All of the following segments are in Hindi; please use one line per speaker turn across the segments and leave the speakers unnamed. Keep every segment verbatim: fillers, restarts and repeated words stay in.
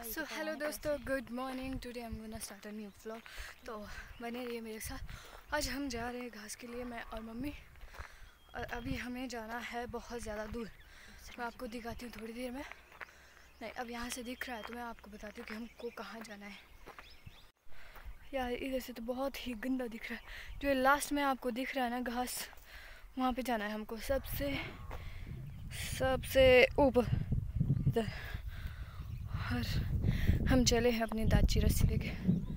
सो हेलो दोस्तों, good morning. Today I am gonna start a new vlog. तो बने रहिए मेरे साथ। आज हम जा रहे हैं घास के लिए, मैं और मम्मी। और अभी हमें जाना है बहुत ज़्यादा दूर। मैं आपको दिखाती हूँ थोड़ी देर में। नहीं, अब यहाँ से दिख रहा है तो मैं आपको बताती हूँ कि हमको कहाँ जाना है। यार इधर से तो बहुत ही गंदा दिख रहा है। जो लास्ट में आपको दिख रहा है ना घास, वहाँ पे जाना है हमको, सबसे सबसे ऊपर इधर। और हम चले हैं अपनी दाची रस्सी लेके।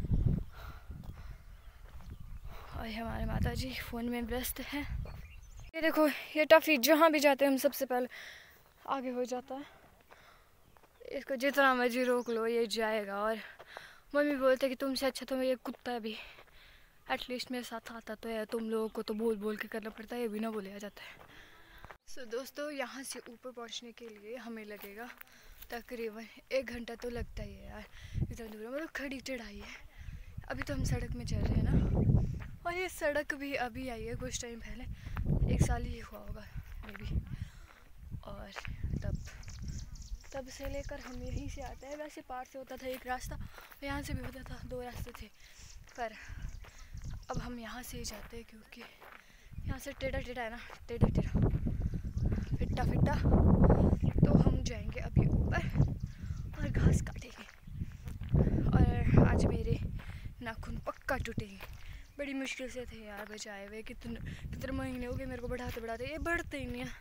और हमारे माता जी फ़ोन में व्यस्त हैं। ये देखो, ये टॉफ़ी जहाँ भी जाते हैं हम सबसे पहले आगे हो जाता है। इसको जितना मर्जी रोक लो ये जाएगा। और मम्मी बोलते कि तुमसे अच्छा तो ये कुत्ता भी एटलीस्ट मेरे साथ आता तो है। तुम लोगों को तो बोल बोल के करना पड़ता है, ये भी ना बोला जाता है। सो so, दोस्तों, यहाँ से ऊपर पहुँचने के लिए हमें लगेगा तकरीबन एक घंटा तो लगता ही है यार। इतना दूर मतलब खड़ी चढ़ाई है। अभी तो हम सड़क में चल रहे हैं ना। और ये सड़क भी अभी आई है कुछ टाइम पहले, एक साल ही हुआ होगा मे बी। और तब तब से लेकर हम यहीं से आते हैं। वैसे पार से होता था एक रास्ता, यहाँ से भी होता था, दो रास्ते थे। पर अब हम यहाँ से ही जाते हैं क्योंकि यहाँ से टेढ़ा टेढ़ा है ना, टेढ़ा टेढ़ा फिट्टा फिट्टा। तो हम जाएंगे अभी ऊपर और घास काटेंगे। और आज मेरे नाखून पक्का टूटेंगे। बड़ी मुश्किल से थे यार बचाए हुए। कितने कितने महीने हो गए मेरे को बढ़ाते बढ़ाते, ये बढ़ते ही नहीं है।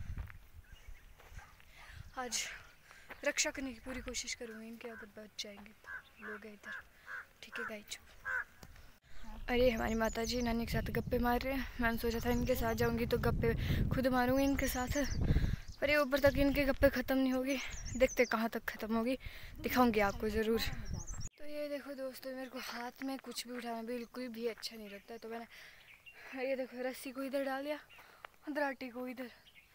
आज रक्षा करने की पूरी कोशिश करूँगी इनके, अगर बच जाएंगे लोग इधर। ठीक है गाइस। अरे हमारी माता जी नानी के साथ गप्पे मार रहे हैं। मैंने सोचा था इनके साथ जाऊंगी तो गप्पे खुद मारूंगी इनके साथ, पर ये ऊपर तक इनके गप्पे ख़त्म नहीं होगी। देखते कहाँ तक ख़त्म होगी, दिखाऊंगी आपको ज़रूर। तो ये देखो दोस्तों, मेरे को हाथ में कुछ भी उठाना बिल्कुल भी अच्छा नहीं लगता। तो मैंने ये देखो रस्सी को इधर डाल दिया, दराटी को इधर।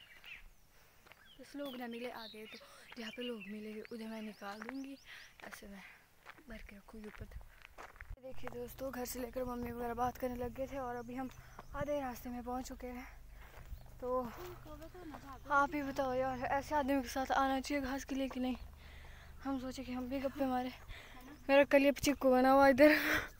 बस लोग ना मिले आगे, तो जहाँ पे लोग मिलेंगे उधर मैं निकाल दूँगी। ऐसे मैं भर के रखूँगी ऊपर तक। देखिए दोस्तों, घर से लेकर मम्मी वगैरह बात करने लग गए थे और अभी हम आधे रास्ते में पहुंच चुके हैं। तो आप ही बताओ यार, ऐसे आदमी के साथ आना चाहिए घास के लिए कि नहीं। हम सोचे कि हम भी गप्पे मारे। मेरा कलिया चिक्कू बना हुआ इधर।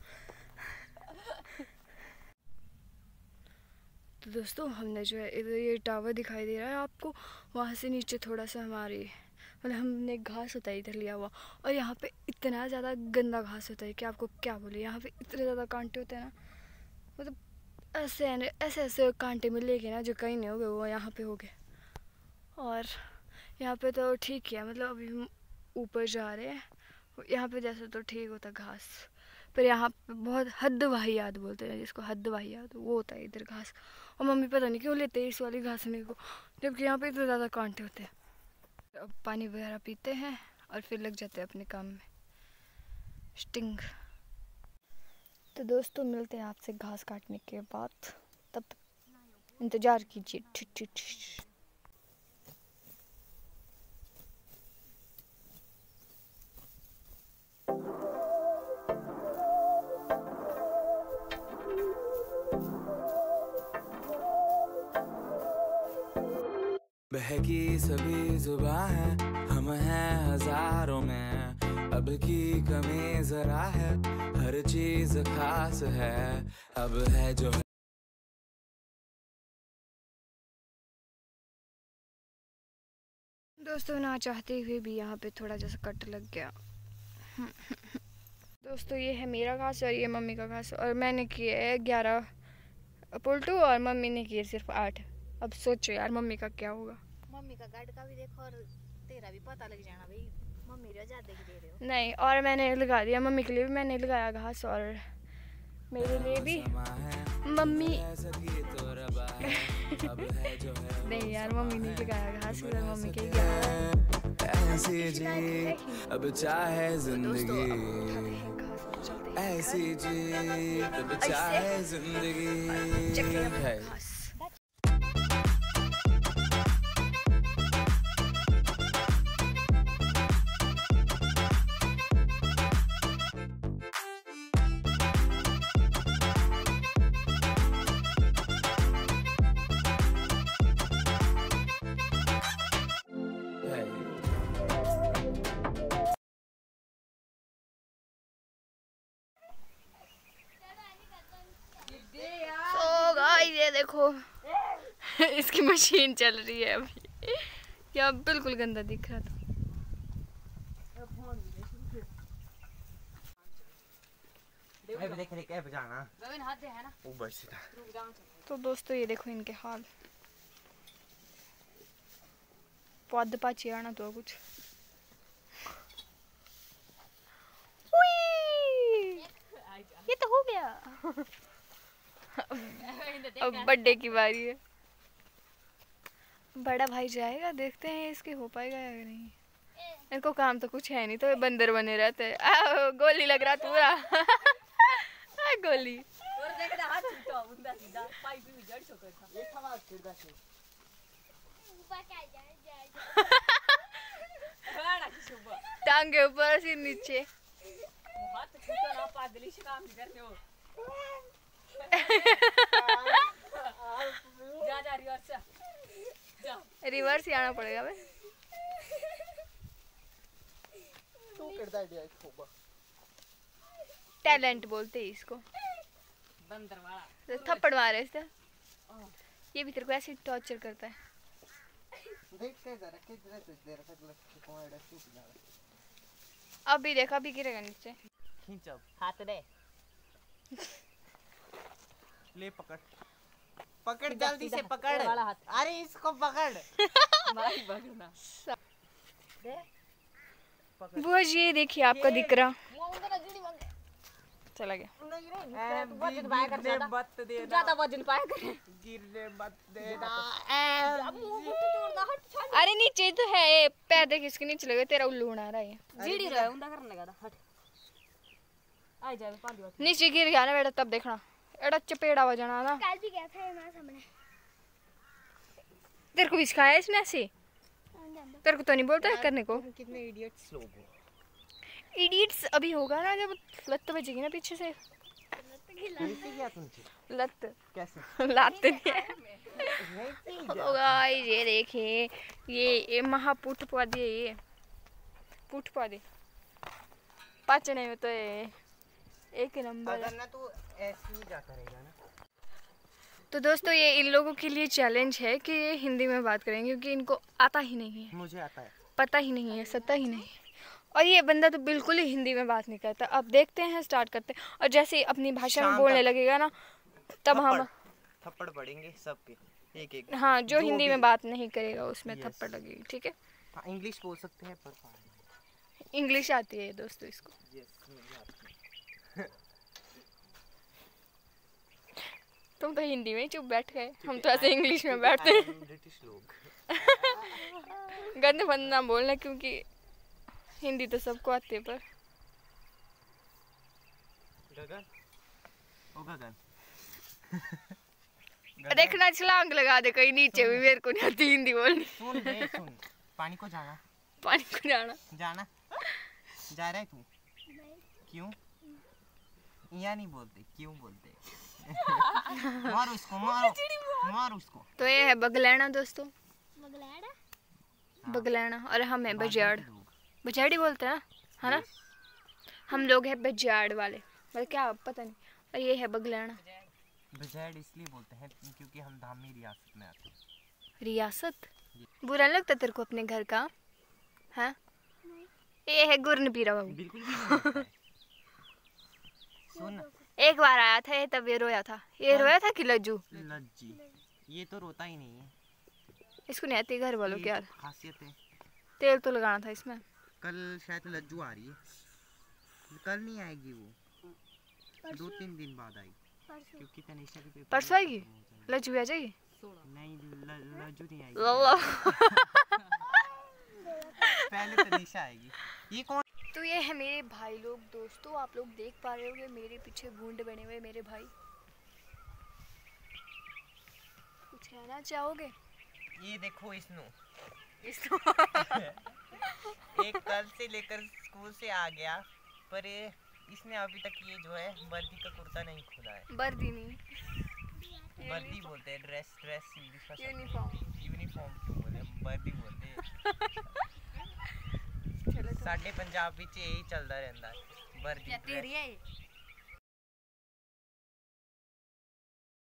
तो दोस्तों, हमने जो है इधर ये टावर दिखाई दे रहा है आपको, वहाँ से नीचे थोड़ा सा हमारे मतलब हमने घास होता है इधर लिया हुआ। और यहाँ पे इतना ज़्यादा गंदा घास होता है कि आपको क्या बोले। यहाँ पे इतने ज़्यादा कांटे होते हैं ना, मतलब ऐसे ऐसे ऐसे कांटे मिले के ना जो कहीं नहीं हो गए वो यहाँ पे हो गए। और यहाँ पे तो ठीक है, मतलब अभी हम ऊपर जा रहे हैं, यहाँ पे जैसे तो ठीक होता घास। पर यहाँ पे बहुत हद वाहियात बोलते हैं जिसको, हद वाहियात वो होता है इधर घास। और मम्मी पता नहीं क्यों लेते हैं इस वाली घास मेरे को, जबकि यहाँ पे इतने ज़्यादा कांटे होते हैं। अब पानी वगैरह पीते हैं और फिर लग जाते हैं अपने काम में। स्टिंग। तो दोस्तों, मिलते हैं आपसे घास काटने के बाद, तब तक इंतज़ार कीजिए। ठीक ठीक ठीक।
बहकी सभी जुबां है, हम हैं हजारों में। अब की कमी जरा है, हर चीज खास है। अब है जो है
दोस्तों, ना चाहते हुए भी यहाँ पे थोड़ा जैसा कट लग गया। दोस्तों, ये है मेरा घास और ये मम्मी का घास। और मैंने किए है ग्यारह पुलटू और मम्मी ने किए सिर्फ आठ। अब सोचो यार मम्मी का क्या होगा।
मम्मी का गार्ड का भी देखो और तेरा भी पता लग जाना भाई, मम्मी रो ज्यादा दे रहे हो।
नहीं, और मैंने लगा दिया मम्मी के लिए भी, मैंने लगाया घास और मेरे लिए भी। मम्मी नहीं यार, मम्मी ने लगाया घास, उधर मम्मी के
ऐसी जी अब चाहे जिंदगी, ऐसी जी अब चाहे जिंदगी है।
देखो इसकी मशीन चल रही है अभी। यहाँ बिल्कुल गंदा दिख रहा था। तो दोस्तों ये देखो इनके हाल। पौध पाची आना तो कुछ ये तो हो गया। अब बर्थडे की बारी है। बड़ा भाई जाएगा, देखते हैं इसके हो पाएगा या नहीं। इनको काम तो कुछ है नहीं तो ये बंदर बने रहते हैं। आ, गोली लग रहा पूरा। आ, गोली टांगे ऊपर से नीचे। रिवर्स ही आना पड़ेगा भाई। टैलेंट बोलते हैं इसको। बंदर वाला थप्पड़ मारे इससे। ये भी तेरे को ऐसे टॉर्चर करता है। अभी देखा, अभी गिरेगा नीचे।
हाथ दे। ले पकड़ पकड़ जल्दी से पकड़। अरे इसको पकड़।
वो ये देखिए आपका दिख रहा चला गया।
ज्यादा वजन पाया कर गिरने मत देना।
अरे नीचे तो है, पैर देख इसके नीचे लगे। तेरा उल्लू बना रहा है।
जीडी रहा उंदा करने लगा हट आ जाए पांच बार
नीचे गिर गया ना बेटा, तब देखना एड़ा चपेड़ा बजाना ना।
कल भी गया था हमारे सामने।
तेरे को भी सिखाया इसने ऐसे? तेरे को तो नहीं बोलता है करने को।
कितने इडियट्स लोग हो।
इडियट्स अभी होगा ना जब लत बजेगी ना पीछे से।
क्या तुमसे
लत
कैसे
लाते नहीं होगा। ये देखिए ये ये महापुठ पौधे, ये पुठ पौधे पाचने में तो ये एक नंबर।
अगर ना तो ऐसे ही जाता रहेगा ना।
तो दोस्तों ये इन लोगों के लिए चैलेंज है कि ये हिंदी में बात करेंगे क्योंकि इनको आता ही नहीं है।
मुझे आता है,
पता ही नहीं है, सत्ता ही नहीं है। और ये बंदा तो बिल्कुल ही हिंदी में बात नहीं करता। अब देखते हैं, स्टार्ट करते हैं। और जैसे ही अपनी भाषा में बोलने लगेगा ना तब हम
थप्पड़ पड़ेंगे सबके एक एक।
हाँ, जो हिंदी में बात नहीं करेगा उसमें थप्पड़ लगेगी। ठीक है,
हाँ, इंग्लिश बोल सकते हैं पर
इंग्लिश आती है दोस्तों इसको। तुम तो हिंदी में चुप बैठ गए, हम तो ऐसे इंग्लिश में बैठते हैं।
ब्रिटिश लोग
गंदे बंद ना बोलना क्योंकि हिंदी तो सबको आती है। पर
गगन ओ गगन
देखना छलांग लगा दे कहीं नीचे भी। मेरे को नहीं आती हिंदी बोलनी।
सुन बे सुन, पानी को जाना
पानी को जाना
जाना जा रहा है तू? क्यों यहाँ नहीं बोलते, क्यों बोलते? मारो उसको, मारो मारो उसको।
तो ये है बगलैना दोस्तों,
बगलैना
बगलैना। और हम है बजाड़, बजाड़ी बोलते हैं है ना। हम लोग हैं बजाड़ वाले, मतलब क्या पता नहीं। और ये है बगलैना।
बजाड़ इसलिए बोलते हैं क्योंकि हम धामी रियासत में आते हैं।
रियासत बुरा नहीं लगता तेरे को अपने घर का? हाँ, ये है गुरन पीरा बाबू।
बिल्कुल भी नहीं लगता है। सुन,
एक बार आया था ये, तब ये रोया था। ये रोया था कि लज्जू?
लज्जी, ये तो रोता ही नहीं है।
इसको नहीं आती घर वालों की यार।
खासियत है।
तेल तो लगाना था इसमें।
कल शायद लज्जू आ रही है। कल नहीं आएगी वो, दो तीन दिन बाद आएगी क्योंकि तनीषा के पेपर
परसों आएगी लज्जू। आ जाएगी?
नहीं, लज्जू नहीं आएगी।
पहले
पहले तनीषा आएगी। ये कौन?
तो ये है मेरे भाई लोग दोस्तों। आप लोग देख पा रहे होंगे मेरे पीछे गूंड बने हुए मेरे भाई। कुछ कहना चाहोगे?
ये देखो इसनो
इसको
एक कल से लेकर स्कूल से आ गया पर ये इसने अभी तक ये जो है वर्दी का कुर्ता नहीं खोला है।
वर्दी नहीं,
वर्दी बोलते हैं, ड्रेस ड्रेस इंग्लिश में
यूनिफॉर्म।
यूनिफॉर्म क्यों बोले, वर्दी बोलते हैं।
चलो
साडे पंजाब विच यही चलदा रहंदा वर्दी।